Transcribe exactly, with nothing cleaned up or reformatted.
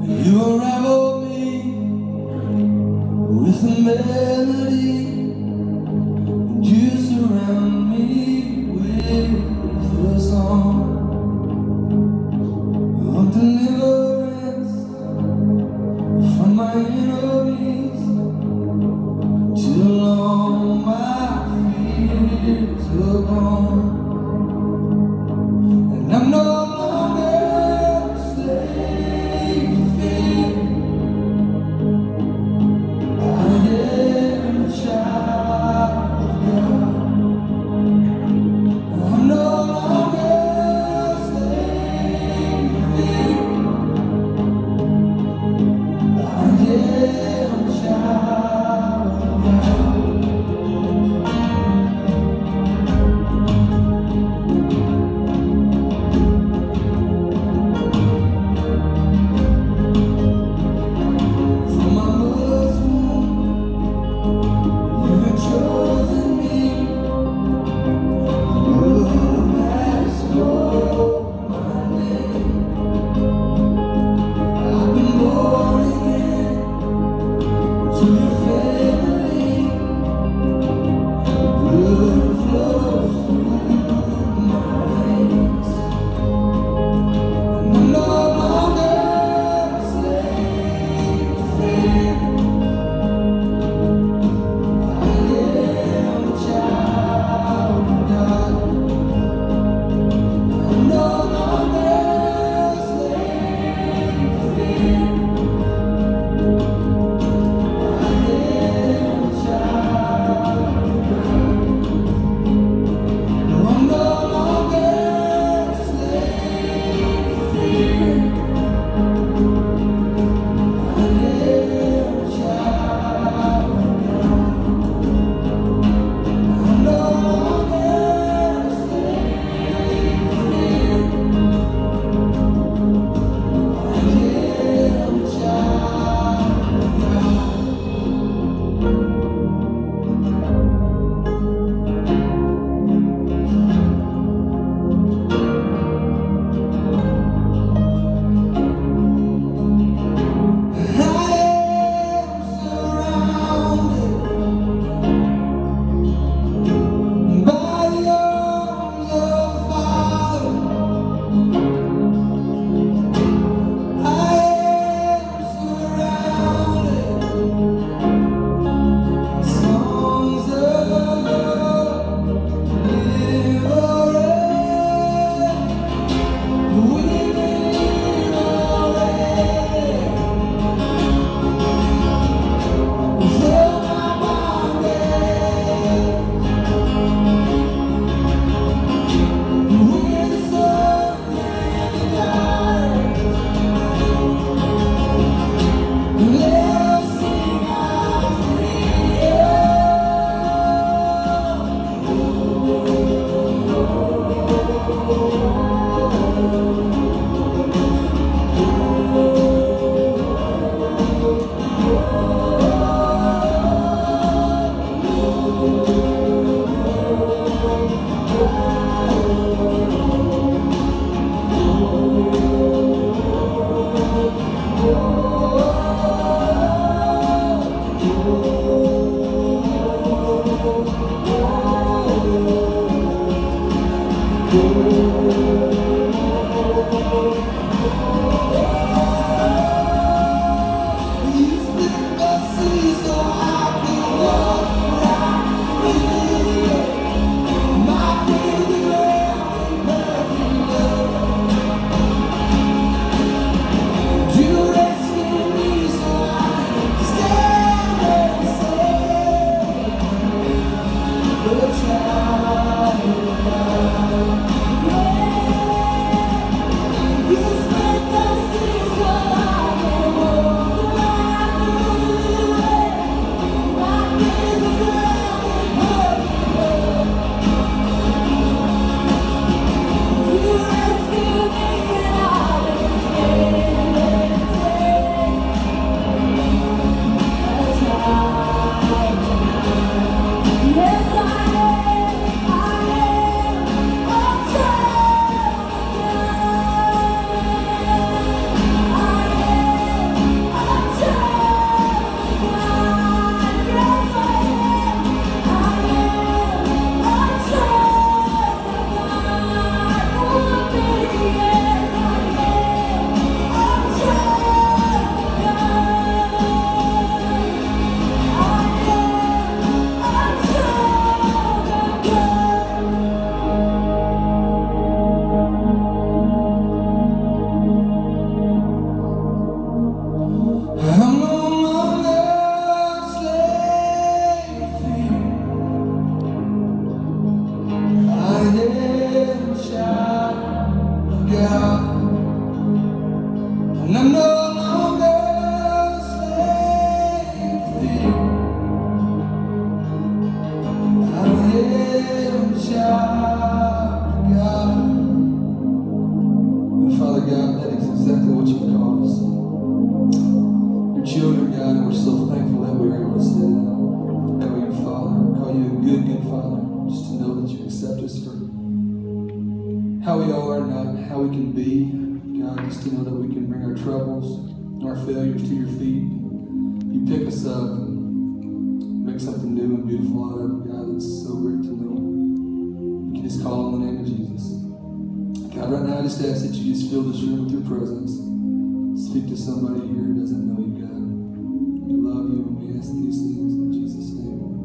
You unravel me with a melody, and you surround me with a song of deliverance from my enemies, till all my fears are gone, and I'm no longer a slave to fear. I am And I'm no longer a slave to fear. I'm a child of God. And Father God, that is exactly what you've called us. Your children, God, and we're so thankful that we were able to say that. Call you Father, call you a good, good Father, just to know that you accept us for how we are, not how we can be. God, just to know that we can bring our troubles and our failures to your feet. You pick us up and make something new and beautiful out of it. God, it's so great to know. You can just call on the name of Jesus. God, right now I just ask that you just fill this room with your presence. Speak to somebody here who doesn't know you, God. We love you and we ask these things in Jesus' name.